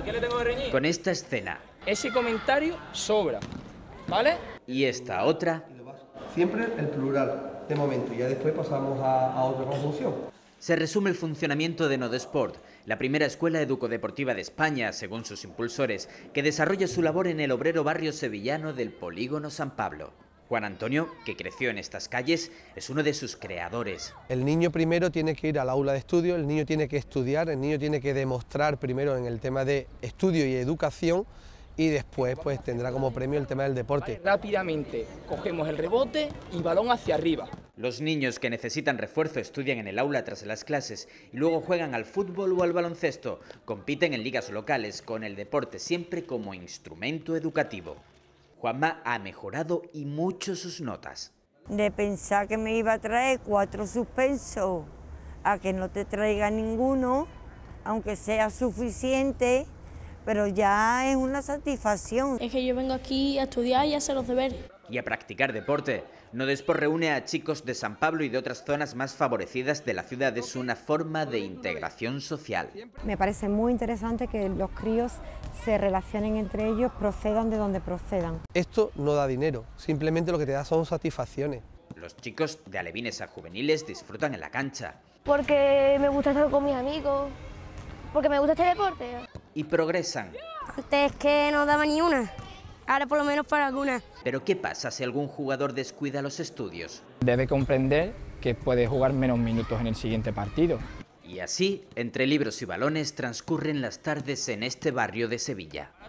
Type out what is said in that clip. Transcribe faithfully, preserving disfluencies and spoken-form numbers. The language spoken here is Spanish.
¿Por qué le tengo que reñir? Con esta escena. Ese comentario sobra, ¿vale? Y esta otra. Siempre el plural, de momento, y ya después pasamos a, a otra conjunción. Se resume el funcionamiento de Nodesport, la primera escuela educodeportiva de España, según sus impulsores, que desarrolla su labor en el obrero barrio sevillano del Polígono San Pablo. Juan Antonio, que creció en estas calles, es uno de sus creadores. El niño primero tiene que ir al aula de estudio, el niño tiene que estudiar, el niño tiene que demostrar primero en el tema de estudio y educación, y después pues tendrá como premio el tema del deporte. Rápidamente cogemos el rebote y balón hacia arriba. Los niños que necesitan refuerzo estudian en el aula tras las clases y luego juegan al fútbol o al baloncesto. Compiten en ligas locales con el deporte siempre como instrumento educativo. Juanma ha mejorado y mucho sus notas. De pensar que me iba a traer cuatro suspensos a que no te traiga ninguno, aunque sea suficiente, pero ya es una satisfacción. Es que yo vengo aquí a estudiar y a hacer los deberes. Y a practicar deporte. Nodesport reúne a chicos de San Pablo y de otras zonas más favorecidas de la ciudad. Es una forma de integración social. Me parece muy interesante que los críos se relacionen entre ellos, procedan de donde procedan. Esto no da dinero, simplemente lo que te da son satisfacciones. Los chicos de alevines a juveniles disfrutan en la cancha. Porque me gusta estar con mis amigos, porque me gusta este deporte. Y progresan. Antes que no daba ni una, ahora por lo menos para alguna. Pero ¿qué pasa si algún jugador descuida los estudios? Debe comprender que puede jugar menos minutos en el siguiente partido. Y así, entre libros y balones, transcurren las tardes en este barrio de Sevilla.